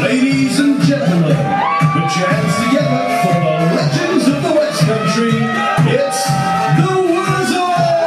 Ladies and gentlemen, the chance together for the legends of the West Country, it's the wurzels!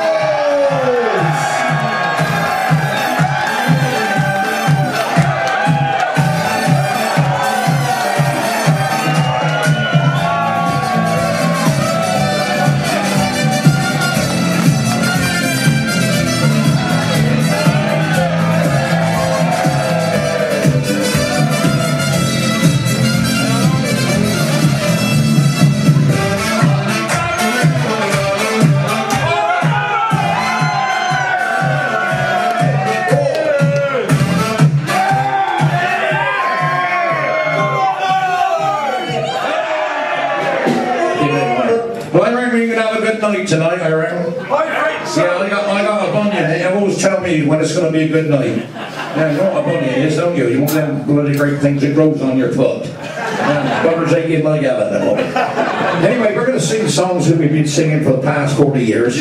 Well, I reckon you can have a good night tonight, I reckon. Yeah, I got a bunion. They always tell me when it's going to be a good night. Yeah, you know what a bunion is, don't you? You want them bloody great things that grows on your foot. Butters aching like hell at the moment. Anyway, we're going to sing songs that we've been singing for the past 40 years.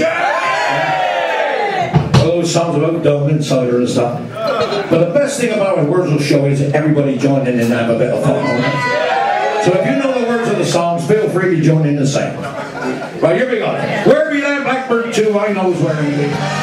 All those songs about Dublin, cider and stuff. But the best thing about a Wurzel show is everybody join in and have a bit of fun. So if you know the words of the songs, feel free to join in and sing. Right, here we go. Where be that blackbird too? I knows where he be.